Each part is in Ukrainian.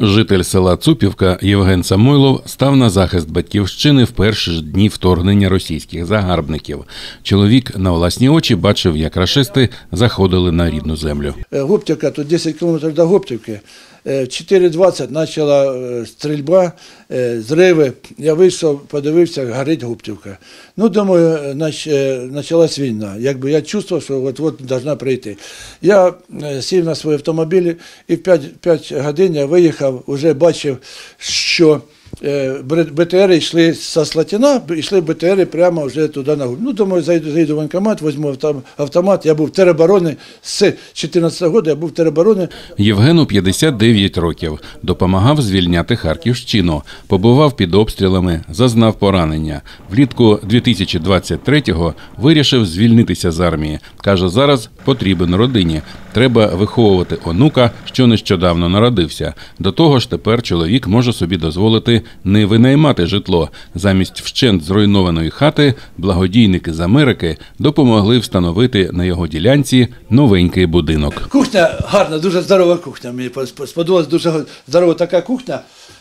Житель села Цупівка Євген Самойлов став на захист батьківщини в перші ж дні вторгнення російських загарбників. Чоловік на власні очі бачив, як рашисти заходили на рідну землю. Гоптівка, тут 10 кілометрів до Гоптівки. В 4:20 почала стрільба, зриви. Я вийшов, подивився, горить Гоптівка. Ну, думаю, почалась війна. Якби я чувствував, що от-от повинна прийти. Я сів на свій автомобіль і в 5 годин я виїхав, вже бачив, що БТРи йшли з Слатина, йшли БТРи прямо вже туди на Гоптівку. Ну, думаю, зайду в воєнкомат, візьму автомат. Я був в теробороні, з 2014 року я був в теробороні. Євгену 59 років. Допомагав звільняти Харківщину. Побував під обстрілами, зазнав поранення. Влітку 2023-го вирішив звільнитися з армії. Каже, зараз потрібен родині. Треба виховувати онука, що нещодавно народився. До того ж, тепер чоловік може собі дозволити не винаймати житло. Замість вщент зруйнованої хати благодійники з Америки допомогли встановити на його ділянці новенький будинок. Кухня гарна, дуже здорова кухня. Мені сподобалась дуже здорова така кухня.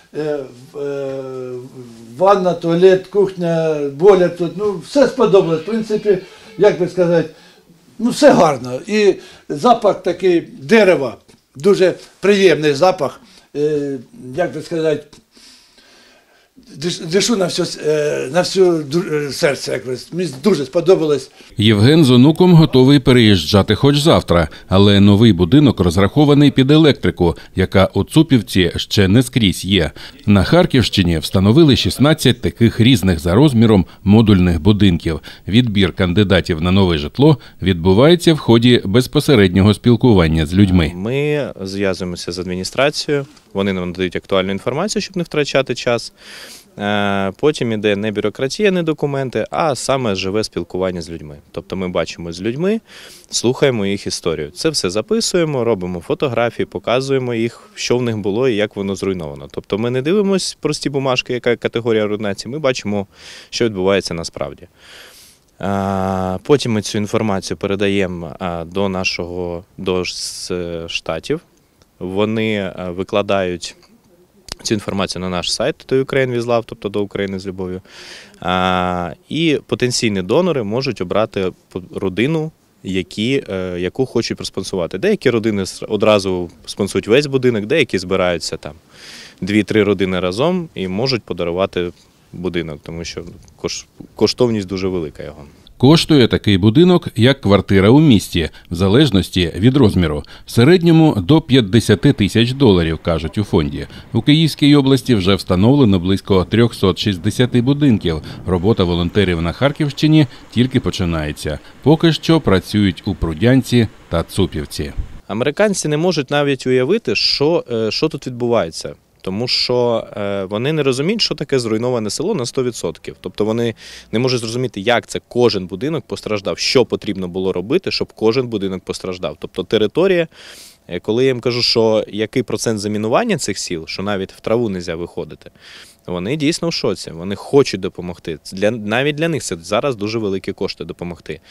Ванна, туалет, кухня, бойлер тут. Ну, все сподобалось. В принципі, як би сказати, ну, все гарно. І запах такий дерева, дуже приємний запах. Як би сказати, дишу на всю серце, якось. Мені дуже сподобалось. Євген з онуком готовий переїжджати хоч завтра, але новий будинок розрахований під електрику, яка у Цупівці ще не скрізь є. На Харківщині встановили 16 таких різних за розміром модульних будинків. Відбір кандидатів на нове житло відбувається в ході безпосереднього спілкування з людьми. Ми зв'язуємося з адміністрацією, вони нам надають актуальну інформацію, щоб не втрачати час. Потім іде не бюрократія, не документи, а саме живе спілкування з людьми. Тобто ми бачимо з людьми, слухаємо їх історію. Це все записуємо, робимо фотографії, показуємо їх, що в них було і як воно зруйновано. Тобто ми не дивимося прості бумажки, яка категорія руйнації, ми бачимо, що відбувається насправді. Потім ми цю інформацію передаємо до штатів. Вони викладають цю інформацію на наш сайт «Do Ukraine with Love», тобто «До України з любов'ю». І потенційні донори можуть обрати родину, яку хочуть проспонсорувати. Деякі родини одразу спонсують весь будинок, деякі збираються там 2-3 родини разом і можуть подарувати будинок, тому що коштовність дуже велика його. Коштує такий будинок, як квартира у місті, в залежності від розміру. В середньому до $50 тисяч, кажуть у фонді. У Київській області вже встановлено близько 360 будинків. Робота волонтерів на Харківщині тільки починається. Поки що працюють у Прудянці та Цупівці. Американці не можуть навіть уявити, що тут відбувається. Тому що вони не розуміють, що таке зруйноване село на 100%. Тобто вони не можуть зрозуміти, як це кожен будинок постраждав, що потрібно було робити, щоб кожен будинок постраждав. Тобто територія, коли я їм кажу, що який процент замінування цих сіл, що навіть в траву не можна виходити, вони дійсно в шоці, вони хочуть допомогти. Навіть для них це зараз дуже великі кошти допомогти.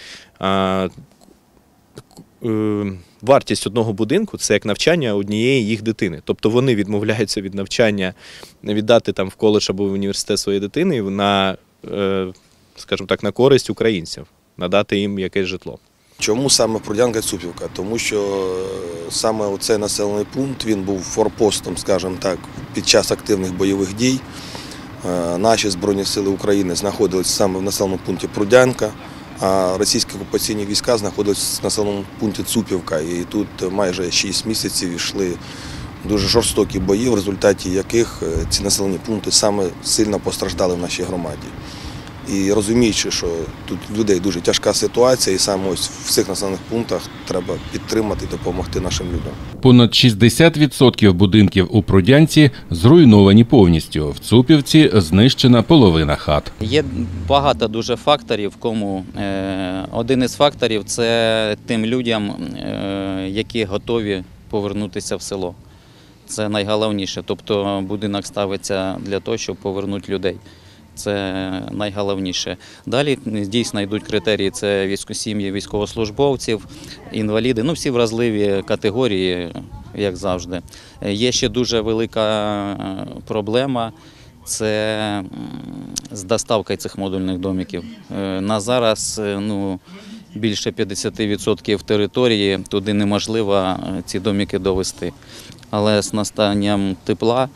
Вартість одного будинку – це як навчання однієї їх дитини. Тобто вони відмовляються від навчання, віддати там в коледж або в університет своєї дитини на, скажімо так, на користь українців, надати їм якесь житло. Чому саме Прудянка і Цупівка? Тому що саме оцей населений пункт, він був форпостом, скажімо так, під час активних бойових дій. Наші Збройні сили України знаходилися саме в населеному пункті Прудянка, а російські окупаційні війська знаходилися в населеному пункті Цупівка. І тут майже 6 місяців йшли дуже жорстокі бої, в результаті яких ці населені пункти саме сильно постраждали в нашій громаді. І розуміючи, що тут людей дуже тяжка ситуація, і саме ось в цих населених пунктах треба підтримати і допомогти нашим людям. Понад 60% будинків у Прудянці зруйновані повністю. В Цупівці знищена половина хат. Є багато дуже факторів, кому один із факторів – це тим людям, які готові повернутися в село. Це найголовніше. Тобто будинок ставиться для того, щоб повернути людей. Це найголовніше. Далі дійсно йдуть критерії, це сім'ї військовослужбовців, інваліди, всі вразливі категорії, як завжди. Є ще дуже велика проблема – це з доставкою цих модульних домиків. На зараз більше 50% території туди неможливо ці домики довести. Але з настанням тепла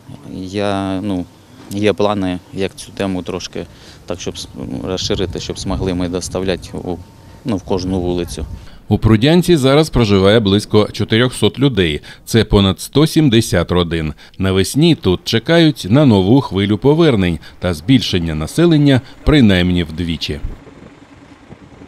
є плани, як цю тему трошки так, щоб розширити, щоб змогли ми доставляти в кожну вулицю. У Прудянці зараз проживає близько 400 людей. Це понад 170 родин. Навесні тут чекають на нову хвилю повернень та збільшення населення принаймні вдвічі.